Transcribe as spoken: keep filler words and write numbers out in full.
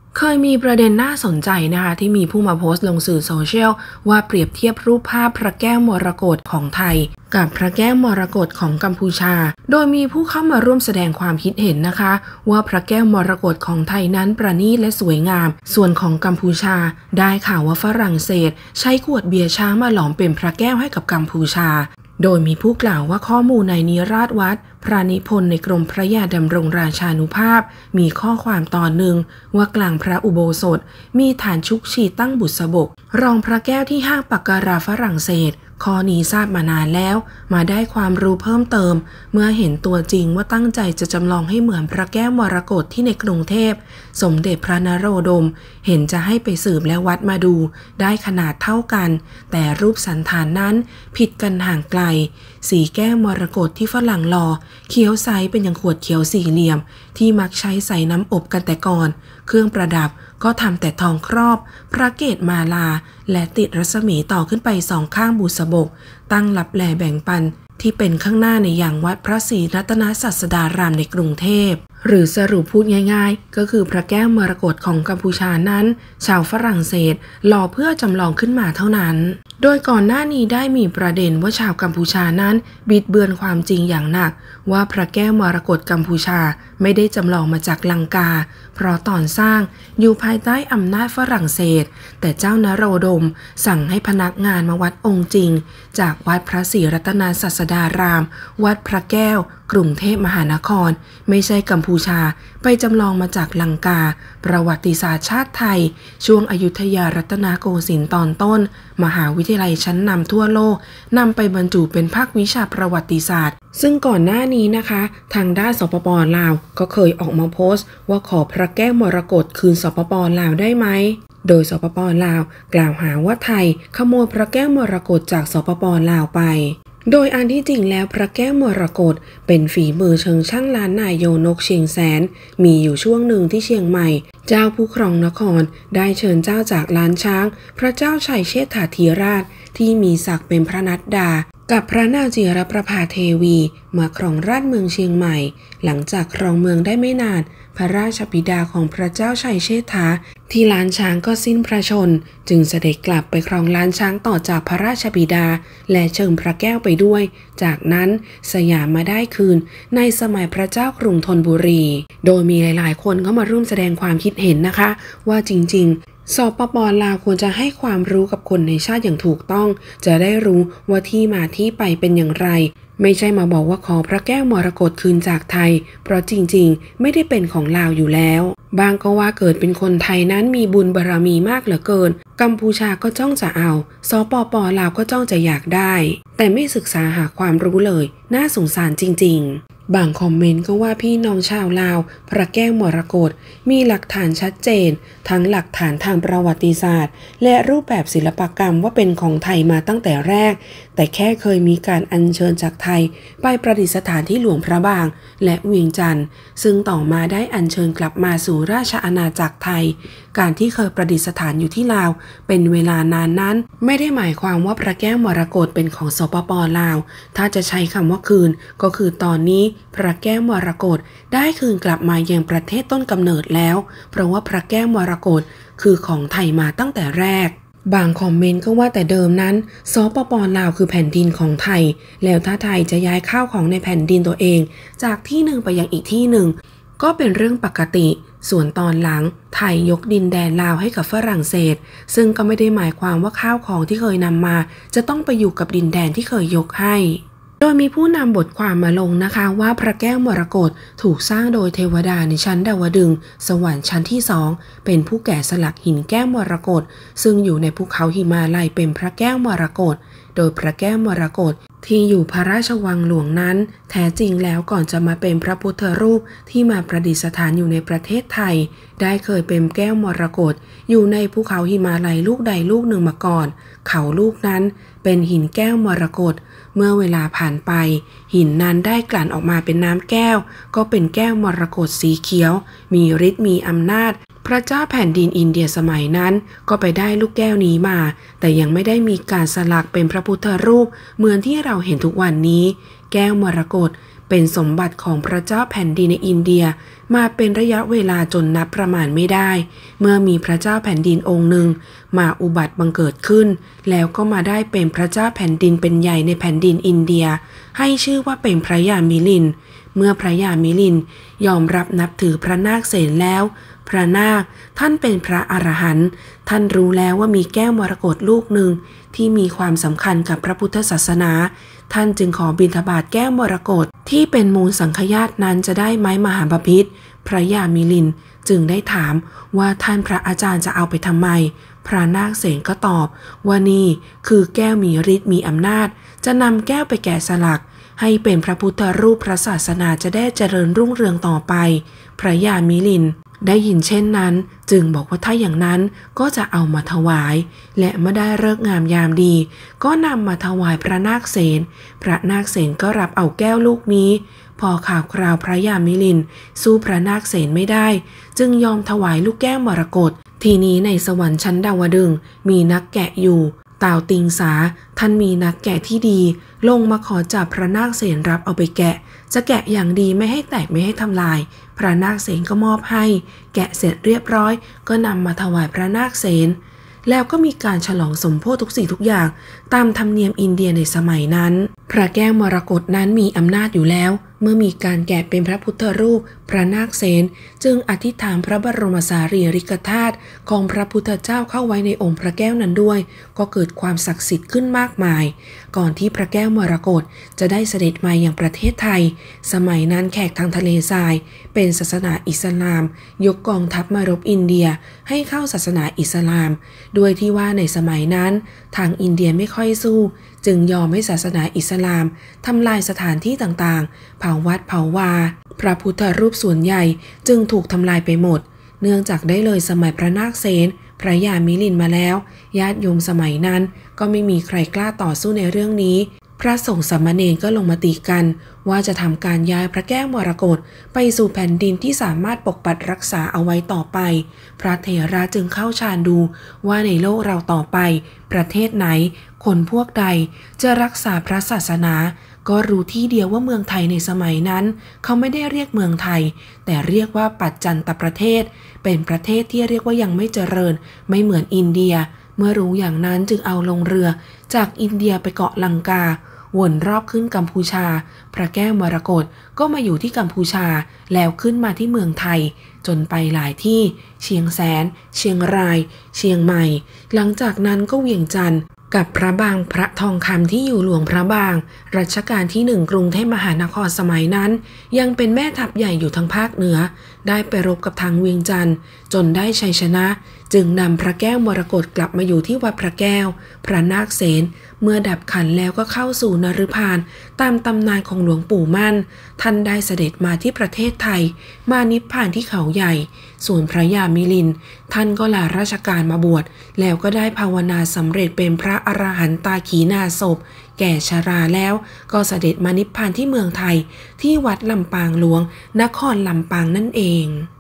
เคยมีประเด็นน่าสนใจนะคะที่มีผู้มาโพสต์ลงสื่อโซเชียลว่าเปรียบเทียบรูปภาพพระแก้วมรกตของไทยกับพระแก้วมรกตของกัมพูชาโดยมีผู้เข้ามาร่วมแสดงความคิดเห็นนะคะว่าพระแก้วมรกตของไทยนั้นประณีตและสวยงามส่วนของกัมพูชาได้ข่าวว่าฝรั่งเศสใช้ขวดเบียร์ช้างมาหลอมเป็นพระแก้วให้กับกัมพูชาโดยมีผู้กล่าวว่าข้อมูลในนิราศวัดพระนิพนธ์ในกรมพระยาดำรงราชานุภาพมีข้อความตอนหนึ่งว่ากลางพระอุโบสถมีฐานชุกชีตั้งบุษบกรองพระแก้วที่ห้างปักการาฝรั่งเศสข้อนี้ทราบมานานแล้วมาได้ความรู้เพิ่มเติมเมื่อเห็นตัวจริงว่าตั้งใจจะจำลองให้เหมือนพระแก้วมรกตที่ในกรุงเทพสมเด็จพระนโรดมเห็นจะให้ไปสืบและวัดมาดูได้ขนาดเท่ากันแต่รูปสันฐานนั้นผิดกันห่างไกลสีแก้วมรกตที่ฝรั่งหล่อเขียวใสเป็นอย่างขวดเขียวสี่เหลี่ยมที่มักใช้ใส่น้ำอบกันแต่ก่อนเครื่องประดับก็ทำแต่ทองครอบพระเกศมาลาและติดรัศมีต่อขึ้นไปสองข้างบุษบกตั้งลับแลแบ่งปันที่เป็นข้างหน้าในอย่างวัดพระศรีรัตนศาสดารามในกรุงเทพหรือสรุปพูดง่ายๆก็คือพระแก้วมรกตของกัมพูชานั้นชาวฝรั่งเศสหล่อเพื่อจำลองขึ้นมาเท่านั้นโดยก่อนหน้านี้ได้มีประเด็นว่าชาวกัมพูชานั้นบิดเบือนความจริงอย่างหนักว่าพระแก้วมรกตกัมพูชาไม่ได้จำลองมาจากลังกาเพราะตอนสร้างอยู่ภายใต้อำนาจฝรั่งเศสแต่เจ้านโรดมสั่งให้พนักงานมาวัดองค์จริงจากวัดพระศรีรัตนศาสดารามวัดพระแก้วกรุงเทพมหานครไม่ใช่กัมพูชาไปจำลองมาจากลังกาประวัติศาสตร์ชาติไทยช่วงอยุธยารัตนโกสินทร์ตอนต้นมหาวิทยาลัยชั้นนำทั่วโลกนำไปบรรจุเป็นภาควิชาประวัติศาสตร์ซึ่งก่อนหน้านี้นะคะทางด้านสปป.ลาวก็เคยออกมาโพสต์ว่าขอพระแก้วมรกตคืนสปป.ลาวได้ไหมโดยสปป.ลาวกล่าวหาว่าไทยขโมยพระแก้วมรกตจากสปป.ลาวไปโดยอันที่จริงแล้วพระแก้วมรกตเป็นฝีมือเชิงช่างล้านนายโยนกเชียงแสนมีอยู่ช่วงหนึ่งที่เชียงใหม่เจ้าผู้ครองนครได้เชิญเจ้าจากล้านช้างพระเจ้าชัยเชษฐาธิราชที่มีศักดิ์เป็นพระนัดดากับพระนางจิรประภาเทวีมาครองราชเมืองเชียงใหม่หลังจากครองเมืองได้ไม่นานพระราชบิดาของพระเจ้าชัยเชษฐาที่ล้านช้างก็สิ้นพระชนจึงเสด็จกลับไปครองล้านช้างต่อจากพระราชบิดาและเชิญพระแก้วไปด้วยจากนั้นสยามมาได้คืนในสมัยพระเจ้ากรุงธนบุรีโดยมีหลายๆคนเข้ามาร่วมแสดงความคิดเห็นนะคะว่าจริงๆสปป.ลาวควรจะให้ความรู้กับคนในชาติอย่างถูกต้องจะได้รู้ว่าที่มาที่ไปเป็นอย่างไรไม่ใช่มาบอกว่าขอพระแก้วมรกตคืนจากไทยเพราะจริงๆไม่ได้เป็นของลาวอยู่แล้วบางก็ว่าเกิดเป็นคนไทยนั้นมีบุญบารมีมากเหลือเกินกัมพูชาก็จ้องจะเอาสปป.ลาวก็จ้องจะอยากได้แต่ไม่ศึกษาหาความรู้เลยน่าสงสารจริงๆบางคอมเมนต์ก็ว่าพี่น้องชาวลาวพระแก้วมรกตมีหลักฐานชัดเจนทั้งหลักฐานทางประวัติศาสตร์และรูปแบบศิลปกรรมว่าเป็นของไทยมาตั้งแต่แรกแต่แค่เคยมีการอัญเชิญจากไทยไปประดิษฐานที่หลวงพระบางและเวียงจันทร์ซึ่งต่อมาได้อัญเชิญกลับมาสู่ราชอาณาจักรไทยการที่เคยประดิษฐานอยู่ที่ลาวเป็นเวลานานนั้นไม่ได้หมายความว่าพระแก้วมรกตเป็นของสปป.ลาวถ้าจะใช้คำว่าคืนก็คือตอนนี้พระแก้วมรกตได้คืนกลับมายังประเทศต้นกำเนิดแล้วเพราะว่าพระแก้วมรกตคือของไทยมาตั้งแต่แรกบางคอมเมนต์ก็ว่าแต่เดิมนั้นสปป.ลาวคือแผ่นดินของไทยแล้วถ้าไทยจะย้ายข้าวของในแผ่นดินตัวเองจากที่หนึ่งไปยังอีกที่หนึ่งก็เป็นเรื่องปกติส่วนตอนหลังไทยยกดินแดนลาวให้กับฝรั่งเศสซึ่งก็ไม่ได้หมายความว่าข้าวของที่เคยนำมาจะต้องไปอยู่กับดินแดนที่เคยยกให้โดยมีผู้นำบทความมาลงนะคะว่าพระแก้วมรกตถูกสร้างโดยเทวดาในชั้นดาวดึงส์สวรรค์ชั้นที่สองเป็นผู้แกะสลักหินแก้วมรกตซึ่งอยู่ในภูเขาหิมาลัยเป็นพระแก้วมรกตโดยพระแก้วมรกตที่อยู่พระราชวังหลวงนั้นแท้จริงแล้วก่อนจะมาเป็นพระพุทธรูปที่มาประดิษฐานอยู่ในประเทศไทยได้เคยเป็นแก้วมรกตอยู่ในภูเขาหิมาลัยลูกใดลูกหนึ่งมาก่อนเขาลูกนั้นเป็นหินแก้วมรกตเมื่อเวลาผ่านไปหินนั้นได้กลั่นออกมาเป็นน้ำแก้วก็เป็นแก้วมรกตสีเขียวมีฤทธิ์มีอำนาจพระเจ้าแผ่นดินอินเดียสมัยนั้นก็ไปได้ลูกแก้วนี้มาแต่ยังไม่ได้มีการสลักเป็นพระพุทธรูปเหมือนที่เราเห็นทุกวันนี้แก้วมรกตเป็นสมบัติของพระเจ้าแผ่นดินในอินเดียมาเป็นระยะเวลาจนนับประมาณไม่ได้เมื่อมีพระเจ้าแผ่นดินองค์หนึ่งมาอุบัติบังเกิดขึ้นแล้วก็มาได้เป็นพระเจ้าแผ่นดินเป็นใหญ่ในแผ่นดินอินเดียให้ชื่อว่าเป็นพระยามิลินเมื่อพระยามิลินยอมรับนับถือพระนาคเสนแล้วพระนาคท่านเป็นพระอรหันต์ท่านรู้แล้วว่ามีแก้วมรกตลูกหนึ่งที่มีความสำคัญกับพระพุทธศาสนาท่านจึงขอบิณฑบาตแก้วมรกตที่เป็นมูลสังฆญาตนั้นจะได้ไหมมหาบพิตรพระยามิลินจึงได้ถามว่าท่านพระอาจารย์จะเอาไปทำไมพระนาคเสนก็ตอบว่านี่คือแก้วมีฤทธิ์มีอำนาจจะนำแก้วไปแกะสลักให้เป็นพระพุทธรูปพระศาสนาจะได้เจริญรุ่งเรืองต่อไปพระยามิลินได้ยินเช่นนั้นจึงบอกว่าถ้าอย่างนั้นก็จะเอามาถวายและเมื่อได้ฤกษ์งามยามดีก็นำมาถวายพระนาคเสนพระนาคเสนก็รับเอาแก้วลูกนี้พอข่าวคราวพระยามิลินสู้พระนาคเสนไม่ได้จึงยอมถวายลูกแก้วมรกตทีนี้ในสวรรค์ชั้นดาวดึงส์มีนักแกะอยู่ต่าวติงสาท่านมีนักแกะที่ดีลงมาขอจับพระนาคเสนรับเอาไปแกะจะแกะอย่างดีไม่ให้แตกไม่ให้ทำลายพระนาคเสนก็มอบให้แกะเสร็จเรียบร้อยก็นำมาถวายพระนาคเสนแล้วก็มีการฉลองสมโภชทุกสิ่งทุกอย่างตามธรรมเนียมอินเดียในสมัยนั้นพระแก้วมรกตนั้นมีอำนาจอยู่แล้วเมื่อมีการแกะเป็นพระพุทธรูปพระนาคเสนจึงอธิษฐานพระบรมสารีริกธาตุของพระพุทธเจ้าเข้าไว้ในองค์พระแก้วนั้นด้วยก็เกิดความศักดิ์สิทธิ์ขึ้นมากมายก่อนที่พระแก้วมรกตจะได้เสด็จมาอย่างประเทศไทยสมัยนั้นแขกทางทะเลทรายเป็นศาสนาอิสลามยกกองทัพมารบอินเดียให้เข้าศาสนาอิสลามด้วยที่ว่าในสมัยนั้นทางอินเดียไม่ค่อยสู้จึงยอมให้ศาสนาอิสลามทำลายสถานที่ต่างๆเผาวัดเผาวาพระพุทธรูปส่วนใหญ่จึงถูกทำลายไปหมดเนื่องจากได้เลยสมัยพระนาคเสนพระยามิลินมาแล้วญาติโยมสมัยนั้นก็ไม่มีใครกล้าต่อสู้ในเรื่องนี้พระสงฆ์สามเณรก็ลงมติกันว่าจะทำการย้ายพระแก้วมรกตไปสู่แผ่นดินที่สามารถปกปักรักษาเอาไว้ต่อไปพระเถระจึงเข้าฌานดูว่าในโลกเราต่อไปประเทศไหนคนพวกใดจะรักษาพระศาสนาก็รู้ที่เดียวว่าเมืองไทยในสมัยนั้นเขาไม่ได้เรียกเมืองไทยแต่เรียกว่าปัจจันตประเทศเป็นประเทศที่เรียกว่ายังไม่เจริญไม่เหมือนอินเดียเมื่อรู้อย่างนั้นจึงเอาลงเรือจากอินเดียไปเกาะลังกาวนรอบขึ้นกัมพูชาพระแก้วมรกตก็มาอยู่ที่กัมพูชาแล้วขึ้นมาที่เมืองไทยจนไปหลายที่เชียงแสนเชียงรายเชียงใหม่หลังจากนั้นก็เวียงจันทร์กับพระบางพระทองคำที่อยู่หลวงพระบางรัชกาลที่หนึ่งกรุงเทพมหานครสมัยนั้นยังเป็นแม่ทัพใหญ่อยู่ทางภาคเหนือได้ไปรบกับทางเวียงจันทร์จนได้ชัยชนะจึงนำพระแก้วมรกตกลับมาอยู่ที่วัดพระแก้วพระนาคเสนเมื่อดับขันแล้วก็เข้าสู่นฤพานตามตำนานของหลวงปู่มั่นท่านได้เสด็จมาที่ประเทศไทยมานิพพานที่เขาใหญ่ส่วนพระยามิลินท่านก็ลาราชการมาบวชแล้วก็ได้ภาวนาสำเร็จเป็นพระอรหันตาขีณาสพแก่ชราแล้วก็เสด็จมานิพพานที่เมืองไทยที่วัดลำปางหลวงนครลำปางนั่นเอง